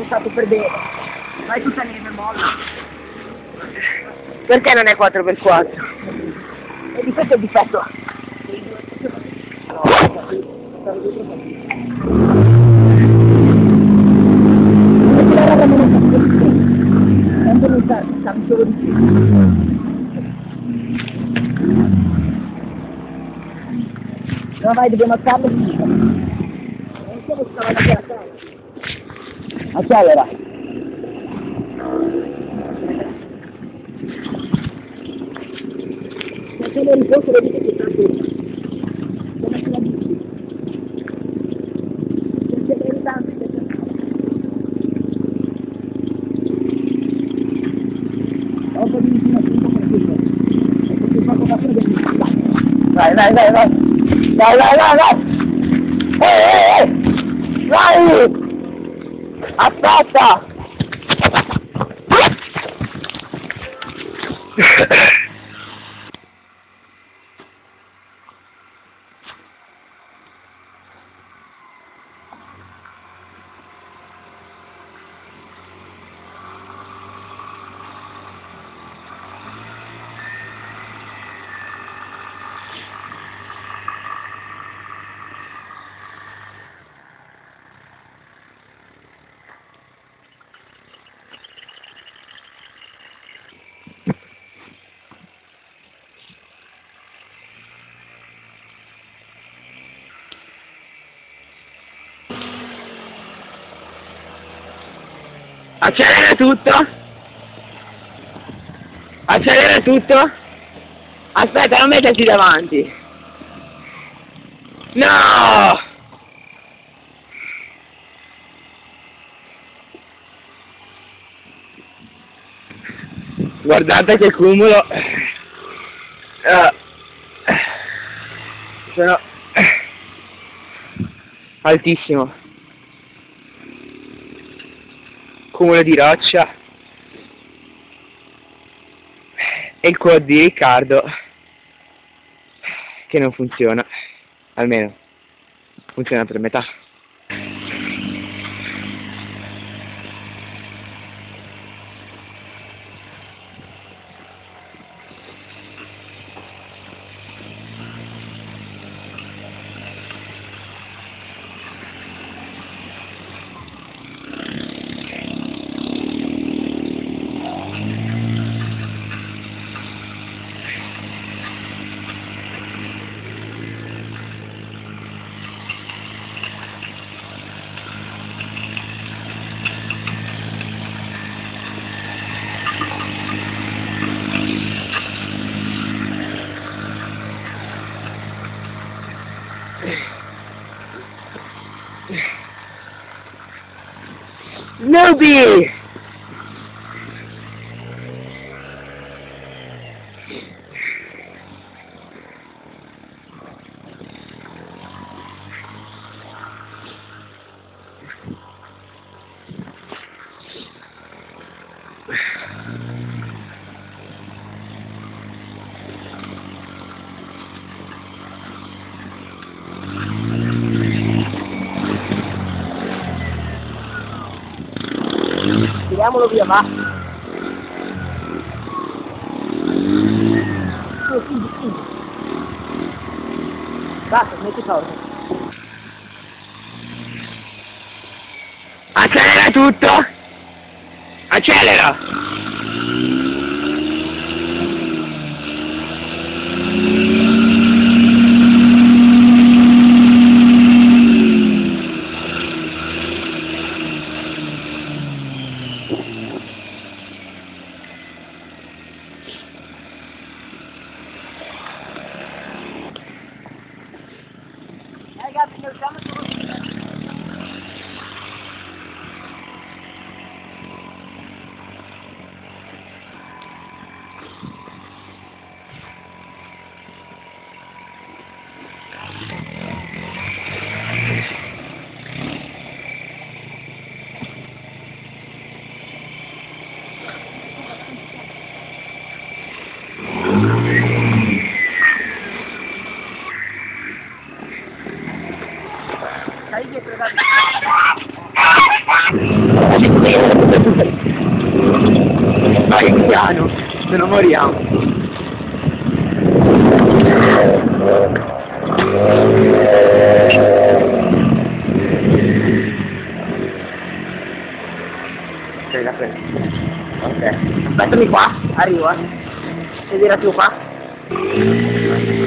stato per bene. Vai tutta neve molla. Perché non è 4x4? E di questo è il difetto. No, vai, dobbiamo alzarlo. Accelera. Facciamo il posto, vedete che tanto come se la bici. Se vedi tanto che ho un po' di vicino appunto per questo. Perché fa una cosa del vai. Vai! Aspetta! Accelera tutto. Accelera tutto. Aspetta, non metterti davanti. No! Guardate che cumulo. Sono altissimo. Cumulo di roccia. E il quad di Riccardo che non funziona. Almeno funziona per metà. Newbie! Tiriamolo via, va. Sì. Basta, metti pausa. Accelera tutto! Accelera! Ragazzi, non siamo solo non moriamo. Ok, la prendo. Ok. Aspettami qua, arrivo, e dirà più qua.